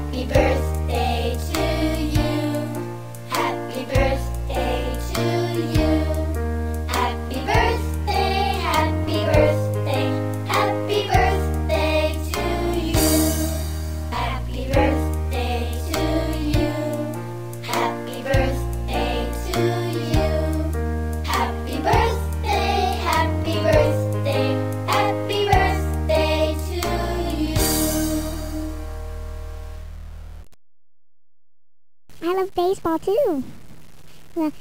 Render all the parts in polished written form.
Happy birthday to you. Happy birthday to you. Happy birthday, happy birthday, happy birthday to you. Happy birthday to you. Happy birthday to you. Happy birthday, happy birthday, happy birthday to you. I love baseball too. Well,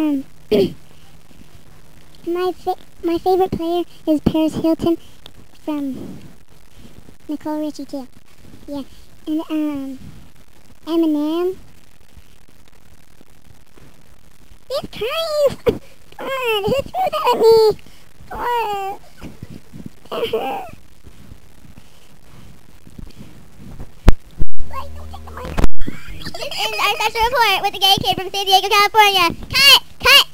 my favorite player is Paris Hilton from Nicole Richie too. Yeah, and Eminem. It's crying. Come on, who threw that at me? Come on. That hurt. Like, don't take the mic. This is our special report with the gay kid from San Diego, California. Cut! Cut!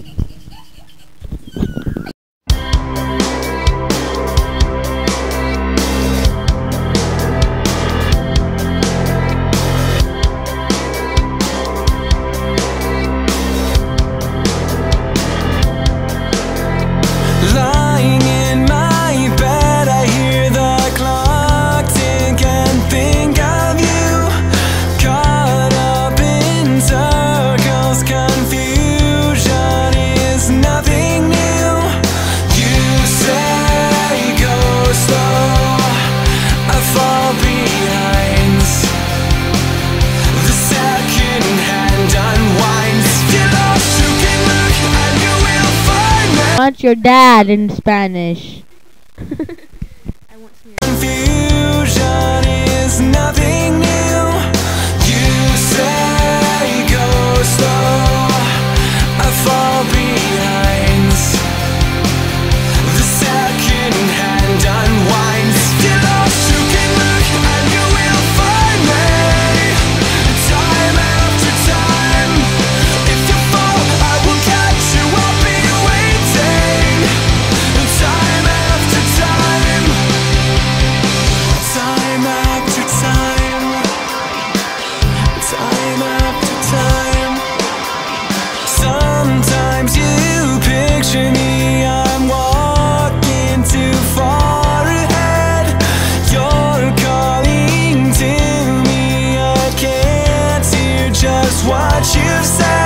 Lying in my bed, I hear the clock tick and think of you. Caught up in circles, confusion is nothing new. You say go slow, I fall behind. The second hand unwinds. You're lost, you can look and you will find me. What's your dad in Spanish? Confusion is nothing new. You say go slow, I fall behind. The second hand unwinds. You're lost, you can look and you will find me. Time after time, if you fall, I will catch you. I'll be waiting. Time after time, time after time, time after time. Sometimes you picture me, I'm walking too far ahead. You're calling to me, I can't hear just what you said.